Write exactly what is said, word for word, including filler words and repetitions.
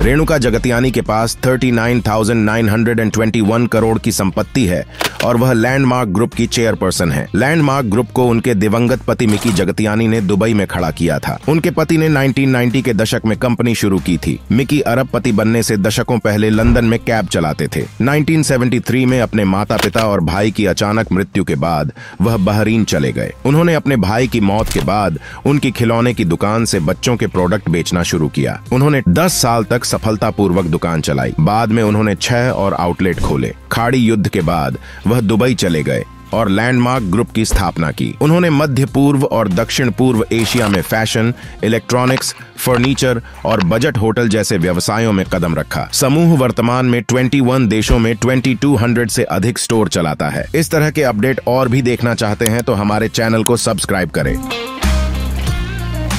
रेणुका जगतियानी के पास उनतालीस हज़ार नौ सौ इक्कीस करोड़ की संपत्ति है और वह लैंडमार्क ग्रुप की चेयरपर्सन है। लैंडमार्क ग्रुप को उनके दिवंगत पति मिकी जगतियानी ने दुबई में खड़ा किया था। उनके पति ने उन्नीस सौ नब्बे के दशक में कंपनी शुरू की थी। मिकी अरबपति बनने से दशकों पहले लंदन में कैब चलाते थे। उन्नीस सौ तिहत्तर में अपने माता पिता और भाई की अचानक मृत्यु के बाद वह बहरीन चले गए। उन्होंने अपने भाई की मौत के बाद उनकी खिलौने की दुकान से बच्चों के प्रोडक्ट बेचना शुरू किया। उन्होंने दस साल तक सफलतापूर्वक दुकान चलाई। बाद में उन्होंने छह और आउटलेट खोले। खाड़ी युद्ध के बाद वह दुबई चले गए और लैंडमार्क ग्रुप की स्थापना की। उन्होंने मध्य पूर्व और दक्षिण पूर्व एशिया में फैशन, इलेक्ट्रॉनिक्स, फर्नीचर और बजट होटल जैसे व्यवसायों में कदम रखा। समूह वर्तमान में इक्कीस देशों में बाईस सौ से अधिक स्टोर चलाता है। इस तरह के अपडेट और भी देखना चाहते हैं तो हमारे चैनल को सब्सक्राइब करें।